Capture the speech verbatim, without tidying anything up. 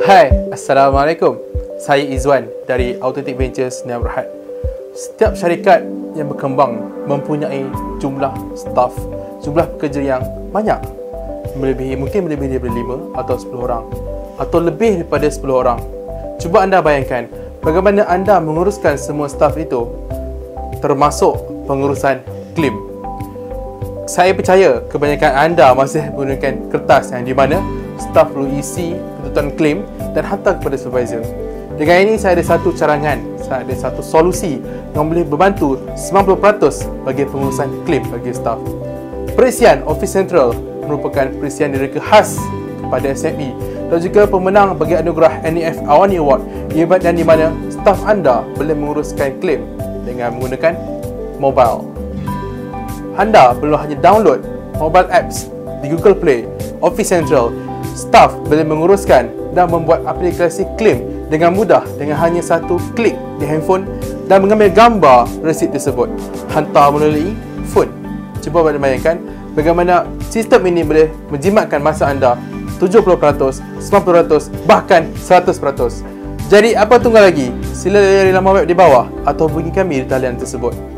Hai, Assalamualaikum. Saya Izwan dari Autotech Ventures Sdn Bhd. Setiap syarikat yang berkembang mempunyai jumlah staff, jumlah pekerja yang banyak, melebihi, mungkin melebihi daripada lima atau sepuluh orang, atau lebih daripada sepuluh orang. Cuba anda bayangkan bagaimana anda menguruskan semua staff itu, termasuk pengurusan klaim. Saya percaya kebanyakan anda masih menggunakan kertas yang di mana staf perlu isi tuntutan klaim dan hantar kepada supervisor. Dengan ini saya ada satu carangan, saya ada satu solusi yang boleh membantu sembilan puluh peratus bagi pengurusan klaim bagi staf. Perisian Office Central merupakan perisian direka khas kepada S M E dan juga pemenang bagi anugerah N E F Awani Award, yang di mana staf anda boleh menguruskan klaim dengan menggunakan mobile. Anda perlu hanya download mobile apps di Google Play, Office Central. Staf boleh menguruskan dan membuat aplikasi klaim dengan mudah dengan hanya satu klik di handphone dan mengambil gambar resit tersebut, hantar melalui phone. Cuba bayangkan bagaimana sistem ini boleh menjimatkan masa anda tujuh puluh peratus, sembilan puluh peratus, bahkan seratus peratus. Jadi apa tunggu lagi? Sila layari laman web di bawah atau hubungi kami di talian tersebut.